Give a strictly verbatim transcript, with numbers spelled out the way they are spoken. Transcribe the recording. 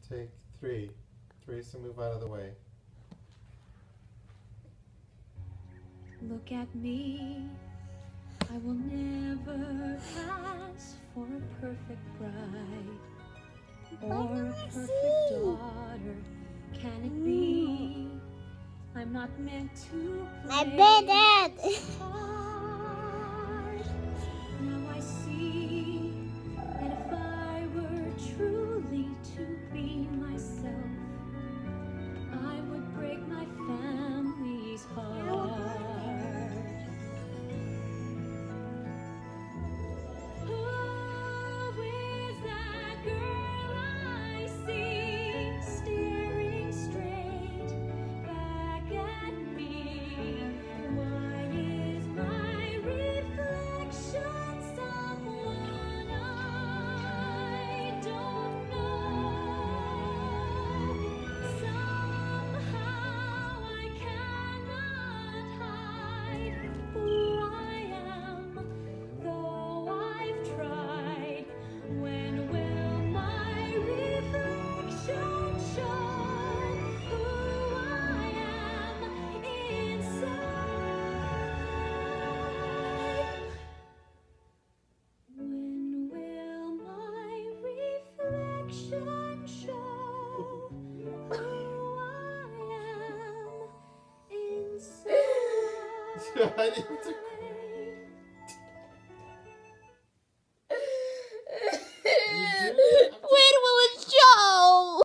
Take three. Teresa, move out of the way. Look at me. I will never pass for a perfect bride or a perfect daughter. Can it be? I'm not meant to My play bed. this part. Now I see that if I were truly to be myself, I would break my family's heart. Who is that girl I see staring straight back at me? Why is my reflection someone I don't know? Somehow I cannot hide who I am, though I've tried. When will my reflection show who I am inside? When will my reflection show who I am inside? I didn't